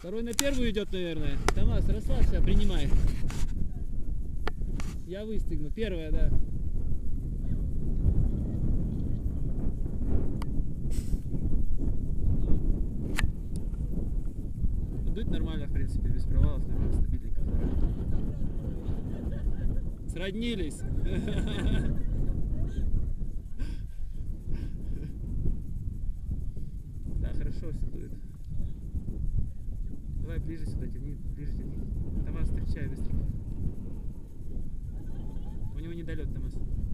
Второй на первую идет, наверное. Томас, расслабься, принимай. Я выстегну. Первая, да. Дуть нормально, в принципе, без провалов, нормально, стабильненько. Сроднились. Да, хорошо все дует. Давай ближе сюда тяни, ближе тяни. Томас, встречай быстренько. У него недолет, Томас.